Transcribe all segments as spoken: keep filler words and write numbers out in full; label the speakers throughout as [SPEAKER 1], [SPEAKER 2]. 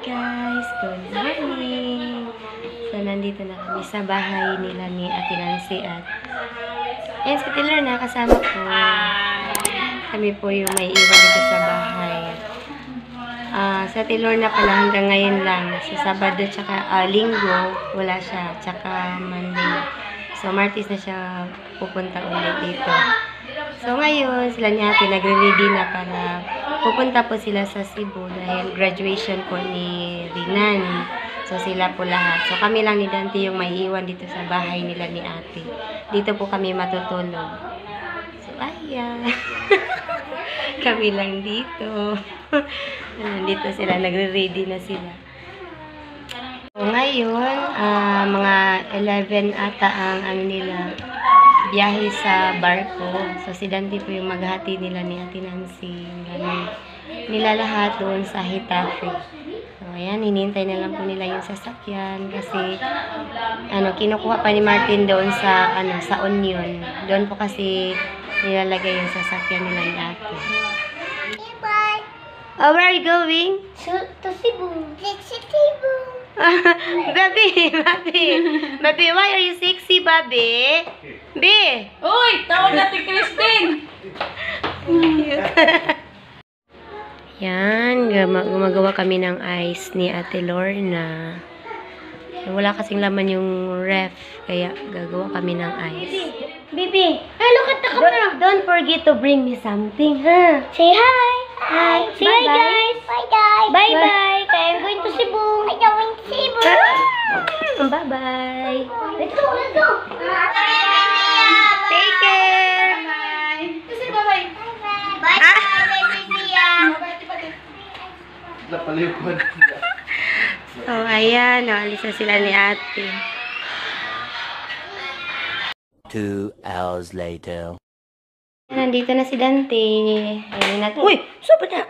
[SPEAKER 1] guys! Good morning! So, nandito na kami sa bahay nila ni Ate Nancy at ayan, si Tiller na kasama ko. Kami po yung may iwan dito sa bahay. Uh, sa Tiller na pala hanggang ngayon lang. Sa Sabado tsaka uh, Linggo, wala siya. Tsaka Monday. So, Martes na siya pupunta ulit dito. So, ngayon, sila ni Ate nagre-ready na para pupunta po sila sa Cebu dahil graduation po ni Rinan. So, sila po lahat. So, kami lang ni Dante yung may iwan dito sa bahay nila ni Ate. Dito po kami matutulog. So, ayan. Kami lang dito. Nandito sila, nagre-ready na sila. So, ngayon, uh, mga eleven ata ang ano nila, biyahe sa barko. So, si Dante po yung maghati nila ni Ate Nancy. Ganun. Nila lahat doon sa Hitafe. So, ayan, hinintay na lang po nila yung sasakyan kasi, ano, kinukuha pa ni Martin doon sa, ano, sa Union. Doon po kasi nilalagay yung sasakyan nila ni Ate.
[SPEAKER 2] Bye.
[SPEAKER 1] Oh, where are you going?
[SPEAKER 2] To, to Cebu. Let's Cebu.
[SPEAKER 1] Baby, Baby. Baby, why are you sexy, Baby? Be.
[SPEAKER 3] Uy! Tawag natin Christine!
[SPEAKER 1] Yan, gumagawa kami ng ice ni Ate Lorna. Wala kasing laman yung ref, kaya gagawa kami ng ice.
[SPEAKER 2] Baby, hey, look at the camera.
[SPEAKER 1] Don't, don't forget to bring me something, ha?
[SPEAKER 2] Say hi.
[SPEAKER 1] Hi.
[SPEAKER 2] Say bye,
[SPEAKER 1] Bye,
[SPEAKER 2] guys. Bye, guys. Bye, bye. I'm going to Cebu. I'm going to Cebu.
[SPEAKER 1] Bye-bye.
[SPEAKER 2] Let's go, let's go.
[SPEAKER 1] Take care.
[SPEAKER 3] Bye! Kasi bye-bye!
[SPEAKER 2] Bye, bye, baby Tia.
[SPEAKER 4] Napalipad.
[SPEAKER 1] So, ayan. Naalis na sila ni Ate.
[SPEAKER 4] Two hours later.
[SPEAKER 1] Nandito na si Dante. Ayun natin. Uy! Sopa na!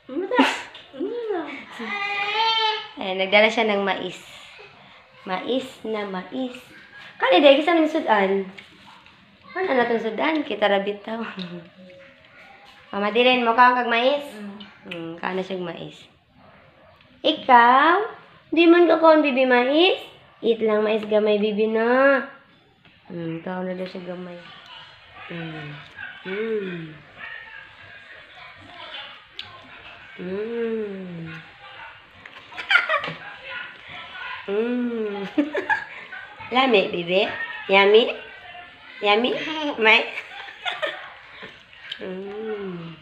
[SPEAKER 1] Ayan, nagdala siya ng mais. Mais na mais. Kali, dahil kasi namin sudan. Ano na itong sudan? Kita rabit tao. Mamadirin mo ka kag mais? Hmm, kaano siyang mais. Ikaw? Di man ka kaon bibi mais? Eat lang mais gamay bibi na. Hmm, kaon na daw siya gamay. Hmm. Hmm. Hmm. Hmm. Lami, bibi. Yummy? Yummy? May? Hmm.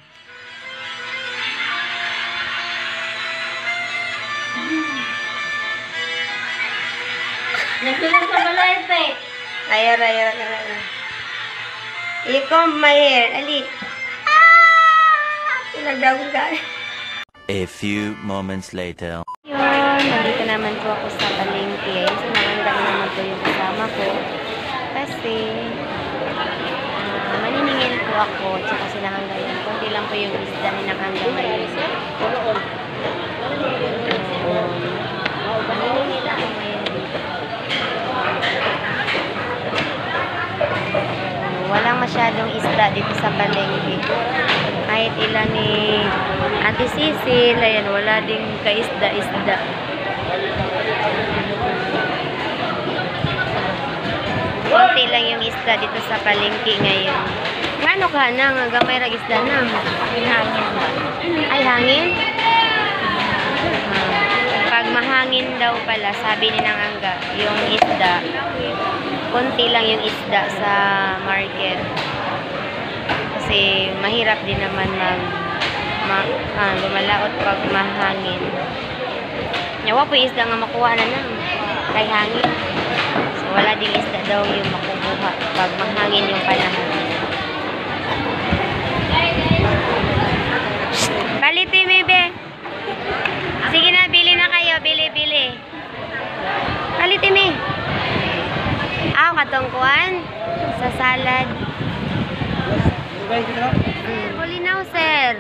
[SPEAKER 2] Nagsulat sa balay, pe.
[SPEAKER 1] Ayar, ayar, ayar. I-comb my hair. Ali. Ah! Pinagdawag ka.
[SPEAKER 4] A few moments later.
[SPEAKER 1] Yun, nandito naman po ako sa palengke. So, nakanda naman po yung kasama ko. Kasi, uh, maniningil po ako. Tsaka sila hanggang yun. Kunti lang po yung isda nilang hanggang ngayon. Maniningil ako ngayon. Walang masyadong isda dito sa palengke. Kahit ilan ni Ate Cecil, ayan, wala ding kaisda-isda. Konti lang yung isda dito sa palengke ngayon. Ngano ka na, nga gamay ra isda na.
[SPEAKER 2] Hangin.
[SPEAKER 1] Ay, hangin? Ah, pag mahangin daw pala, sabi ni Nang Angga, yung isda, konti lang yung isda sa market. Kasi mahirap din naman mag ma, ah, lumalaot pag mahangin. Yawa po isda nga makuha na lang kay hangin. So wala ding isda daw yung makukuha pag mahangin yung panahon. Baliti maybe. Sige na, bili na kayo, bili, bili. Baliti mi. Aw, katungkuan sa salad. Hmm, kulinaw, sir.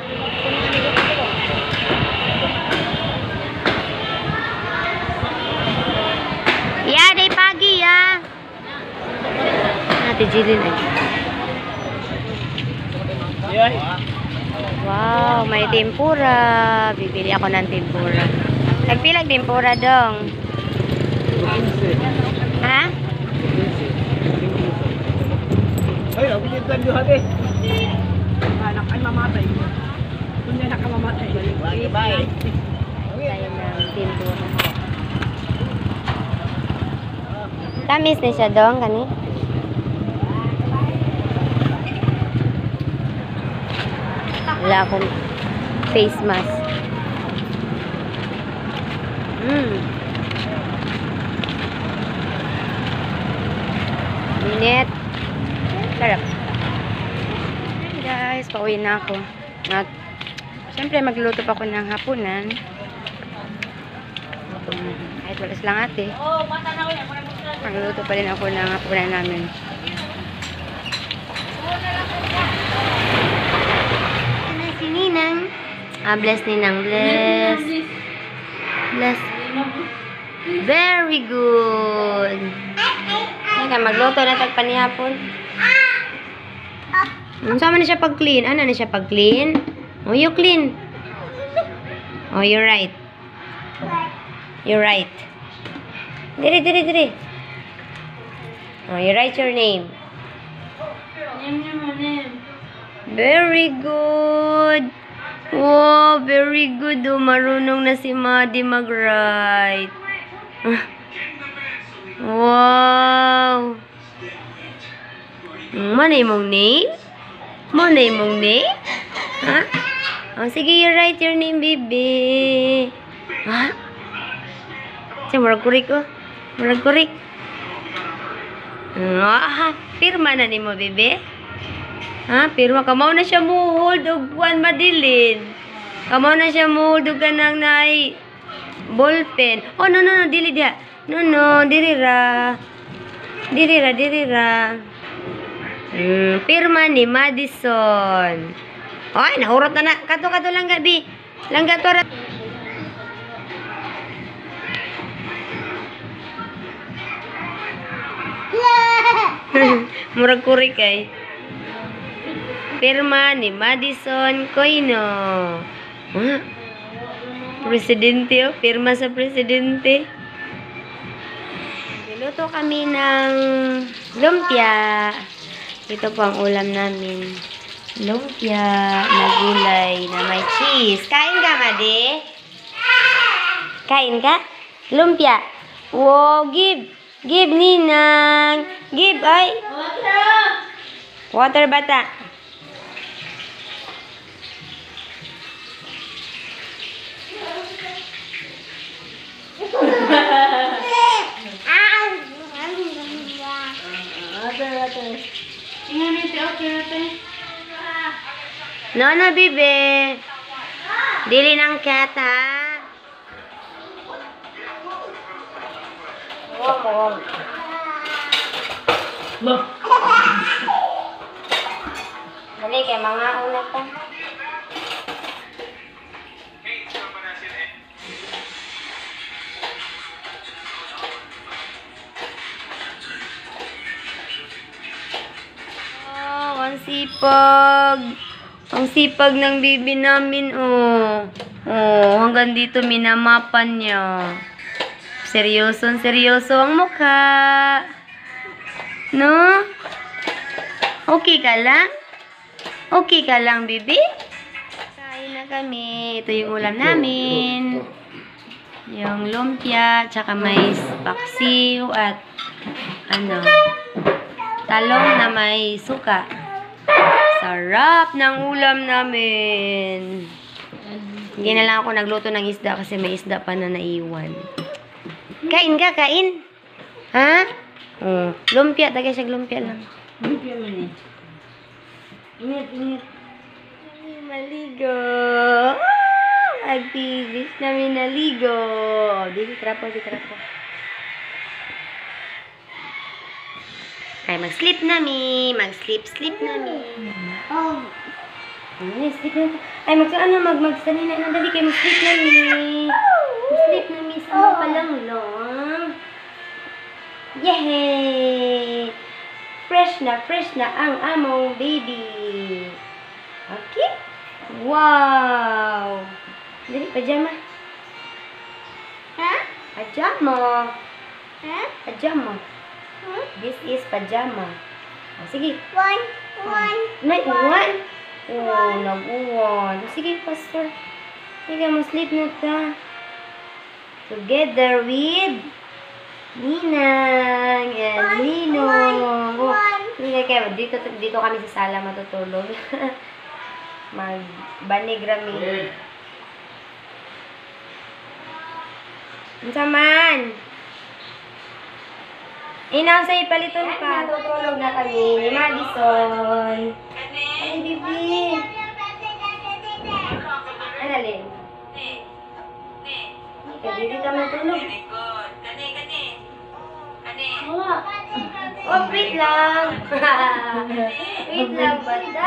[SPEAKER 1] Ya, day pagi, ya. Ate Jilin, eh. Wow, may tempura. Bibili ako ng tempura. Nagpilag din pura dong. Ha?
[SPEAKER 5] Ay, ako dito ang duhat eh. Anak ay mamatay. Kung na nakamamatay. Bye, bye.
[SPEAKER 1] Tayo ng pintura. Tamis na siya dong, kani? Wala akong face mask. Mmm. Minute. Sarap. Hey guys, pauwi na ako. At syempre magluto pa ako ng hapunan. Um, kahit walas lang ate. Magluto pa rin ako ng hapunan namin. Ano si Ninang? Ah, bless Ninang, bless. Bless. Very good. Teka, magluto na tagpanihapon. Hmm, sama na siya pag-clean. Ano na siya pag-clean? Oh, you clean. Oh, you're right. You're right. Diri, diri, diri. Oh, you write your name. Very good. Wow, very good. Oh, marunong na si Maddie mag-write. Wow. Mana imong name? Mana imong name? Ha? Oh, sige, you write your name, baby. Ha? Siya, murag kurik oh. Murag kurik. Ah, pirma na ni mo, bebe. Ha? Pirma. Kamaw na siya muhold og kuan madilin. Kamaw na siya muhold og kanang nay ballpen. Oh, no, no, no. Dili dia. No, no. Diri ra. Diri ra, diri ra. Hmm, pirma ni Madison. Ay, nahurot na na. Kato-kato lang gabi. Langga to ra. Murag kurik ay. Pirma ni Madison Coino. Ah, presidente oh. Pirma sa presidente. Niluto kami ng lumpia. Ito po ang ulam namin. Lumpia na gulay na may cheese. Kain ka, Madi? Kain ka? Lumpia. Wow, give. Give, Ninang. Give, ay. Water bata. No, no, bibe. Dili ng cat, ha? Wow, wow. Dali, kay mga una pa. Oh, ang sipag. Ang sipag ng bibi namin, oh. Oh, hanggang dito minamapan niya. Seryoso, seryoso ang mukha. No? Okay ka lang? Okay ka lang, bibi? Kain na kami. Ito yung ulam namin. Yung lumpia, tsaka may paksiw at ano, talong na may suka. Sarap ng ulam namin. Hindi na lang ako nagluto ng isda kasi may isda pa na naiwan. Kain ka, kain. Ha? Oh, lumpia. Tagay siya lumpia lang.
[SPEAKER 3] Lumpia man eh. Ingat, ingat.
[SPEAKER 1] Maligo. Ah, agbilis namin naligo. Dito, trapo, dito, trapo. Ay, mag-sleep nami. Mag-sleep, sleep nami. Oh. Ay, sleep na. Ay, mag ano, mag magsanay na. Dali kayo, mag-sleep nami. Mag-sleep nami. Sama pa lang lang. Yehey! Fresh na, fresh na ang among baby. Okay? Wow! Dali, pajama. Pajama.
[SPEAKER 2] Huh?
[SPEAKER 1] Pajama.
[SPEAKER 2] Hmm?
[SPEAKER 1] This is pajama. Oh, sige.
[SPEAKER 2] One, one,
[SPEAKER 1] Nag-uwan? Oh, nag-uwan. Sige, Pastor. Sige, mo sleep na ta. Together with Ninang and Ninong. Oh, sige, kaya dito, dito kami sa sala matutulog. Mag-banig rami. Unsa man? Inaw sa ipaliton pa. Tutulog na kami ni Madison. Ay, bibi. Ano, Lin? Kaya dito ka matulog. Oh, wait lang. Wait lang, bata.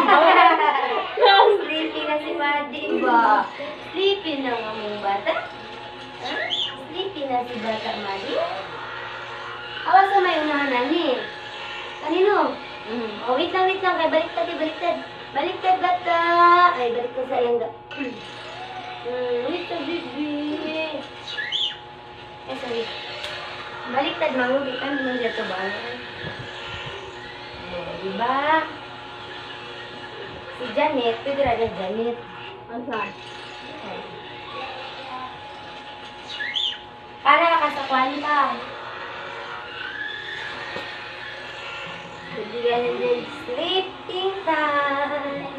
[SPEAKER 1] Sleepy na si Madi ba? Sleepy na nga mong bata. Huh? Sleepy na si bata, Madi. Awas sa may unahan nani. Kanino? Mm. Oh, wait lang, wait lang. Kaya baliktad, eh, baliktad. Baliktad, bata. Ay, baliktad sa iyang ga. Hmm, wait lang, baby. Eh, sorry. Baliktad, mangubi. Ano naman dito ba? Oh, diba? Si Janet, pwede rin yung Janet. Ano saan? Para kasakwan ka. Bigyan na din sleeping time.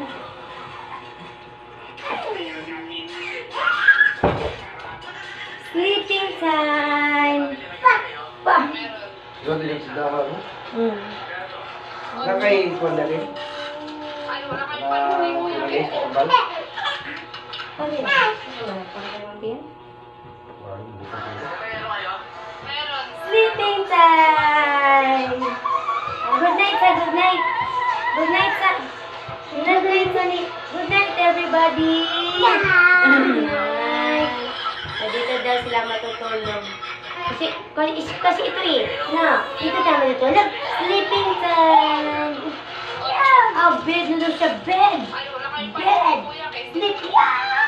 [SPEAKER 1] Sleeping time. Pa! Pa!
[SPEAKER 5] Doon din ang sidahan, no?
[SPEAKER 1] Hmm.
[SPEAKER 5] Nakay ko na rin. Na umalis sa kambal.
[SPEAKER 1] Ano yun? Ano yun? Parang din? Sleeping time! Oh, good night, sa good night. Good night, sa. Good night, sa ni. Good night, everybody. Good night. So, dito daw sila matutulog. Kasi, kasi, kasi ito eh. Na, dito tayo matutulog. Sleeping time. Oh, bed na daw siya. Bed. Bed. Sleep. Yeah!